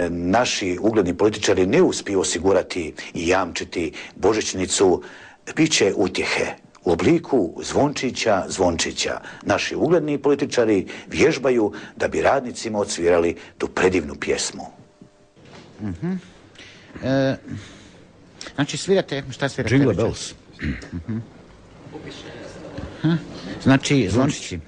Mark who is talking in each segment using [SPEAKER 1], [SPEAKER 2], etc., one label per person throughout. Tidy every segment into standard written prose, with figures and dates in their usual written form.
[SPEAKER 1] naši ugledni političari ne uspiju osigurati i jamčiti božićnicu, bit će utjehe u obliku zvončića. Naši ugledni političari vježbaju da bi radnicima odsvirali tu predivnu pjesmu.
[SPEAKER 2] Znači svirate, šta svirate?
[SPEAKER 3] Jingle bells.
[SPEAKER 2] Znači zvončići.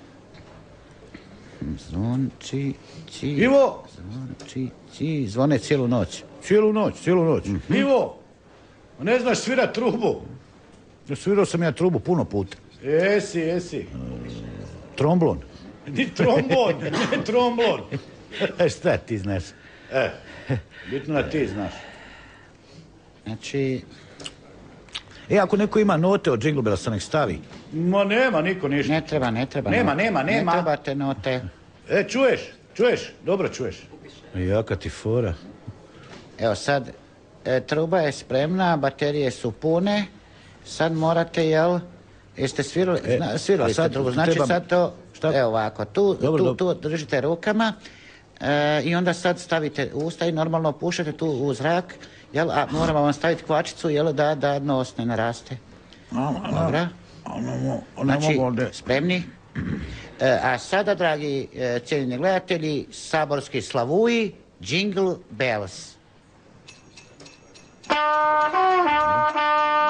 [SPEAKER 3] Ivo!
[SPEAKER 2] Zvončići, zvone cijelu noć.
[SPEAKER 3] Cijelu noć. Ivo! Ne znaš svirat trubu? Svirao sam ja trubu puno puta. Jesi. Tromblon. Ni trombon, ne tromblon. Šta ti znaš? Bitno da ti znaš.
[SPEAKER 2] Znači...
[SPEAKER 3] Ako neko ima note od Jingle Bellsa, nek stavi. Ma nema niko ništa.
[SPEAKER 2] Ne treba.
[SPEAKER 3] Nema.
[SPEAKER 2] Ne trebate note.
[SPEAKER 3] Čuješ? Dobro čuješ. Jaka ti fora.
[SPEAKER 2] Evo sad, truba je spremna, baterije su pune. Sad morate, jeste svirali? Svirali ste trubu, znači sad to... Evo ovako, tu držite rukama i onda sad stavite usta i normalno pušete tu u zrak, a moramo vam staviti kvačicu, da nos ne naraste. Dobro. Znači, spremni? A sada, dragi cijenjeni gledatelji, saborski slavuji, Jingle Bells.